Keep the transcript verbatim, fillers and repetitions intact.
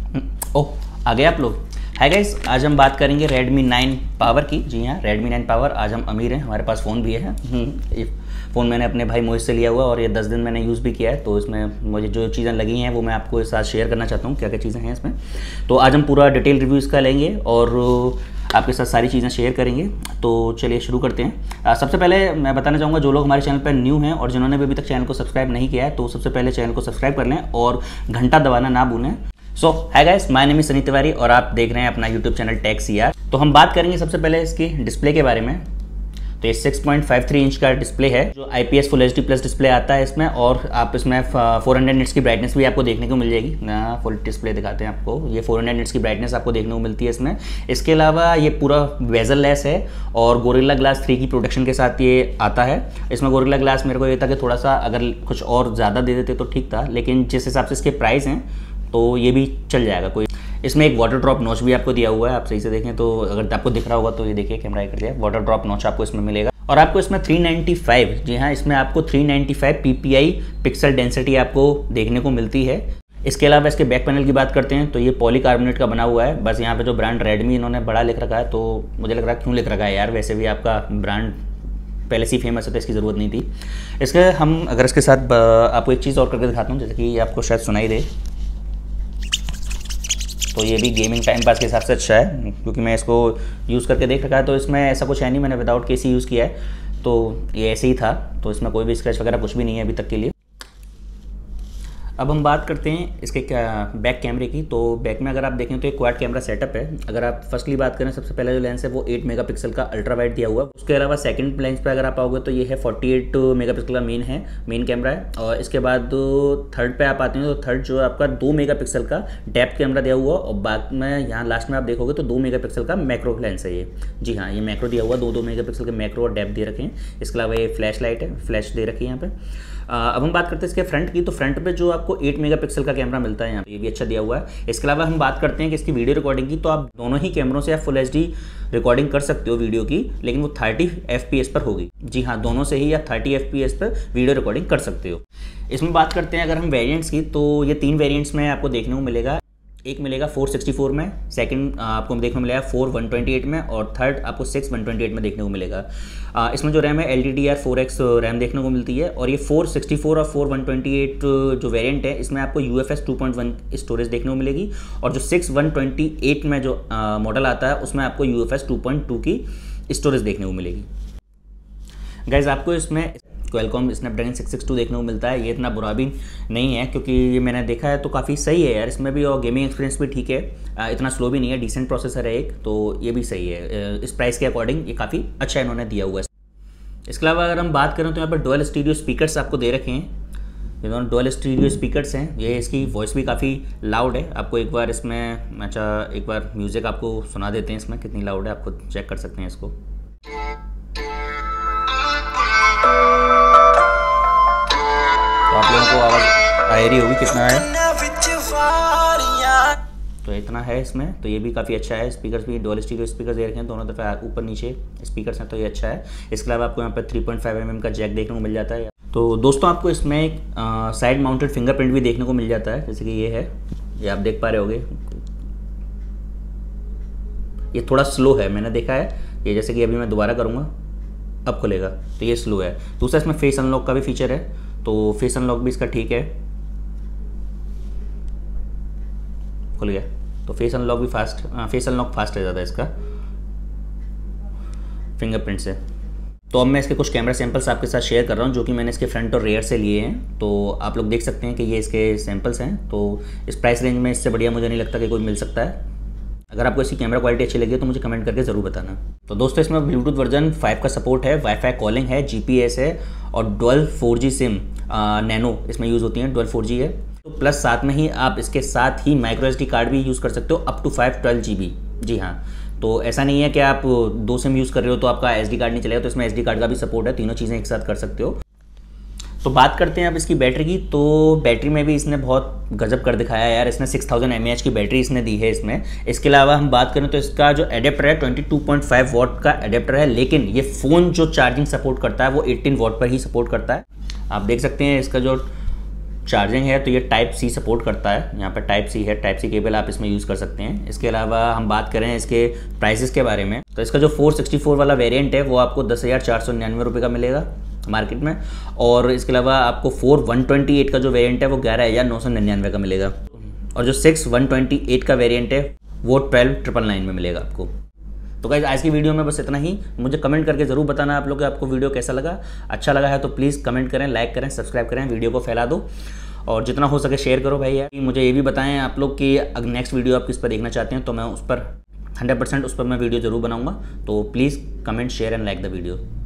ओह, आ गए आप लोग। हाय गाइस, आज हम बात करेंगे Redmi नाइन पावर की। जी हाँ, Redmi नाइन पावर। आज हम अमीर हैं, हमारे पास फ़ोन भी है। ये फ़ोन मैंने अपने भाई मोहित से लिया हुआ और ये दस दिन मैंने यूज़ भी किया है, तो इसमें मुझे जो चीज़ें लगी हैं वो मैं आपको साथ शेयर करना चाहता हूँ, क्या क्या चीज़ें हैं इसमें। तो आज हम पूरा डिटेल रिव्यू इसका लेंगे और आपके साथ सारी चीज़ें शेयर करेंगे। तो चलिए शुरू करते हैं। आ, सबसे पहले मैं बताना चाहूँगा, जो लोग हमारे चैनल पर न्यू हैं और जिन्होंने भी अभी तक चैनल को सब्सक्राइब नहीं किया है, तो सबसे पहले चैनल को सब्सक्राइब कर लें और घंटा दबाना ना भूलें। So hi guys, my name is Sunny Tiwari और आप देख रहे हैं अपना यूट्यूब चैनल टेक सीआर। तो हम बात करेंगे सबसे पहले इसकी डिस्प्ले के बारे में। तो ये six point five three inch का डिस्प्ले है, जो IPS full HD plus display आता है इसमें, और आप इसमें फोर हंड्रेड निट्स की ब्राइटनेस भी आपको देखने को मिल जाएगी ना। फुल डिस्प्ले दिखाते हैं आपको, ये फोर हंड्रेड निट्स की ब्राइटनेस आपको देखने को मिलती है इसमें। इसके अलावा ये पूरा बेजल लेस है और गोरिल्ला ग्लास थ्री की प्रोटेक्शन के साथ ये आता है। इसमें गोरिल्ला ग्लास मेरे को ये था कि थोड़ा सा अगर कुछ और ज़्यादा दे देते तो ठीक था, लेकिन जिस हिसाब से इसके प्राइस हैं तो ये भी चल जाएगा। कोई इसमें एक वाटर ड्रॉप नॉच भी आपको दिया हुआ है, आप सही से देखें तो अगर आपको दिख रहा होगा तो ये देखिए, कैमरा कर दिया, वाटर ड्रॉप नॉच आपको इसमें मिलेगा। और आपको इसमें थ्री नाइन्टी फाइव, जी हाँ, इसमें आपको three ninety five PPI pixel density आपको देखने को मिलती है। इसके अलावा इसके बैक पैनल की बात करते हैं तो ये पॉलीकार्बोनेट का बना हुआ है। बस यहाँ पे जो ब्रांड रेडमी इन्होंने बड़ा लिख रखा है, तो मुझे लग रहा है क्यों लिख रखा है यार, वैसे भी आपका ब्रांड पहले से ही फेमस है तो इसकी ज़रूरत नहीं थी। इसके हम अगर इसके साथ आपको एक चीज़ और करके दिखाता हूँ, जैसे कि ये आपको शायद सुनाई दे, तो ये भी गेमिंग टाइम पास के हिसाब से अच्छा है, क्योंकि मैं इसको यूज़ करके देख रखा है तो इसमें ऐसा कुछ है नहीं, मैंने विदाउट केसी यूज़ किया है, तो ये ऐसे ही था, तो इसमें कोई भी स्क्रैच वगैरह कुछ भी नहीं है अभी तक के लिए। अब हम बात करते हैं इसके बैक कैमरे की। तो बैक में अगर आप देखें तो एक क्वाड कैमरा सेटअप है। अगर आप फर्स्टली बात करें, सबसे पहला जो लेंस है वो एट मेगापिक्सल का अल्ट्रा वाइड दिया हुआ है। उसके अलावा सेकंड लेंस पे अगर आप आओगे तो ये है फोर्टी एट मेगापिक्सल का मेन है, मेन कैमरा है। और इसके बाद थर्ड पे आप आते हैं तो थर्ड जो है आपका दो मेगापिक्सल का डेप्थ कैमरा दिया हुआ, और बाद में यहाँ लास्ट में आप देखोगे तो दो मेगापिक्सल का मैक्रो लेंस है ये। जी हाँ, ये मैक्रो दिया हुआ, दो दो मेगापिक्सल के मैक्रो और डेप्थ दे रखे हैं। इसके अलावा ये फ्लैश लाइट है, फ्लैश दे रखी है यहाँ पे। अब हम बात करते हैं इसके फ्रंट की। तो फ्रंट पे जो आपको एट मेगापिक्सल का कैमरा मिलता है यहाँ पे, ये भी अच्छा दिया हुआ है। इसके अलावा हम बात करते हैं कि इसकी वीडियो रिकॉर्डिंग की, तो आप दोनों ही कैमरों से आप फुल एचडी रिकॉर्डिंग कर सकते हो वीडियो की, लेकिन वो थर्टी एफपीएस पर होगी। जी हाँ, दोनों से ही आप थर्टी एफपीएस पर वीडियो रिकॉर्डिंग कर सकते हो। इसमें बात करते हैं अगर हम वेरिएंट्स की, तो ये तीन वेरिएंट्स में आपको देखने को मिलेगा। एक मिलेगा फोर सिक्सटी फोर में, सेकंड आपको देखने को मिलेगा फोर वन ट्वेंटी एट में, और थर्ड आपको सिक्स वन ट्वेंटी एट में देखने को मिलेगा। आ, इसमें जो रैम है L D D R four X RAM देखने को मिलती है। और ये फोर सिक्सटी फोर और फोर वन ट्वेंटी एट जो वेरिएंट है, इसमें आपको U F S two point one storage देखने को मिलेगी। और जो सिक्स वन ट्वेंटी एट में जो मॉडल आता है उसमें आपको U F S two point two की स्टोरेज देखने को मिलेगी। गाइज, आपको इसमें Qualcomm Snapdragon six six two देखने को मिलता है। ये इतना बुरा भी नहीं है, क्योंकि ये मैंने देखा है तो काफ़ी सही है यार इसमें भी, और गेमिंग एक्सपीरियंस भी ठीक है, इतना स्लो भी नहीं है, डिसेंट प्रोसेसर है एक, तो ये भी सही है। इस प्राइस के अकॉर्डिंग ये काफ़ी अच्छा इन्होंने दिया हुआ है। इसके अलावा अगर हम बात करें तो यहाँ पर डुअल स्टीरियो स्पीकर्स आपको दे रखे हैं। ये दोनों डुअल स्टीरियो स्पीकर्स हैं। ये इसकी वॉइस भी काफ़ी लाउड है। आपको एक बार इसमें अच्छा एक बार म्यूज़िक आपको सुना देते हैं इसमें कितनी लाउड है, आपको चेक कर सकते हैं इसको। आप लोगों को आवाज़ आ रही होगी कितना है, तो इतना है इसमें। तो ये भी काफ़ी अच्छा है। स्पीकर्स भी डुअल स्टीरियो स्पीकर दे रखे हैं, दोनों तरफ ऊपर नीचे स्पीकर्स हैं, तो ये अच्छा है। इसके अलावा आपको यहाँ पर three point five M M का जैक देखने को मिल जाता है। तो दोस्तों, आपको इसमें एक साइड माउंटेड फिंगरप्रिंट भी देखने को मिल जाता है, जैसे कि ये है, ये आप देख पा रहे होगे। ये थोड़ा स्लो है, मैंने देखा है ये, जैसे कि अभी मैं दोबारा करूँगा अब खुलेगा, तो ये स्लो है। दूसरा इसमें फेस अनलॉक का भी फीचर है, तो फेस अनलॉक भी इसका ठीक है, खुल गया। तो फेस अनलॉक भी फास्ट, फेस अनलॉक फास्ट है ज़्यादा इसका फिंगरप्रिंट से। तो अब मैं इसके कुछ कैमरा सैंपल्स आपके साथ शेयर कर रहा हूँ, जो कि मैंने इसके फ्रंट और रेयर से लिए हैं। तो आप लोग देख सकते हैं कि ये इसके सैंपल्स हैं। तो इस प्राइस रेंज में इससे बढ़िया मुझे नहीं लगता कि कोई मिल सकता है। अगर आपको इसकी कैमरा क्वालिटी अच्छी लगी तो मुझे कमेंट करके ज़रूर बताना। तो दोस्तों, इसमें ब्लूटूथ वर्जन फाइव का सपोर्ट है, वाईफाई कॉलिंग है, जीपीएस है, और dual four G SIM nano इसमें यूज़ होती है, डुअल फोर जी है। तो प्लस साथ में ही आप इसके साथ ही माइक्रो एस डी कार्ड भी यूज़ कर सकते हो, up to five twelve G B. जी हाँ, तो ऐसा नहीं है कि आप दो सिम यूज़ कर रहे हो तो आपका एस डी कार्ड नहीं चलेगा, तो इसमें एस डी कार्ड का भी सपोर्ट है, तीनों चीज़ें एक साथ कर सकते हो। तो बात करते हैं अब इसकी बैटरी की। तो बैटरी में भी इसने बहुत गजब कर दिखाया है यार, इसने six thousand M A H की बैटरी इसने दी है इसमें। इसके अलावा हम बात करें तो इसका जो एडेप्टर है twenty two point five watt का एडेप्टर है, लेकिन ये फ़ोन जो चार्जिंग सपोर्ट करता है वो एटीन वॉट पर ही सपोर्ट करता है। आप देख सकते हैं इसका जो चार्जिंग है तो ये टाइप सी सपोर्ट करता है, यहाँ पर टाइप सी है, टाइप सी केबल आप इसमें यूज़ कर सकते हैं। इसके अलावा हम बात करें इसके प्राइसेस के बारे में, तो इसका जो फोर सिक्सटी फोर वाला वेरिएंट है वो आपको दस हज़ार चार सौ निन्यानवे रुपये का मिलेगा मार्केट में, और इसके अलावा आपको फोर वन ट्वेंटी एट का जो वेरिएंट है वो ग्यारह हज़ार नौ सौ निन्यानवे का मिलेगा, और जो सिक्स वन ट्वेंटी एट का वेरिएंट है वो ट्वेल्व ट्रिपल नाइन में मिलेगा आपको। तो गाइस आज की वीडियो में बस इतना ही। मुझे कमेंट करके ज़रूर बताना आप लोग कि आपको वीडियो कैसा लगा। अच्छा लगा है तो प्लीज़ कमेंट करें, लाइक करें, सब्सक्राइब करें, वीडियो को फैला दो और जितना हो सके शेयर करो भाई यार। मुझे ये भी बताएं आप लोग कि अगर नेक्स्ट वीडियो आप किस पर देखना चाहते हैं तो मैं उस पर हंड्रेड परसेंट उस पर मैं वीडियो ज़रूर बनाऊँगा। तो please comment share and like the video.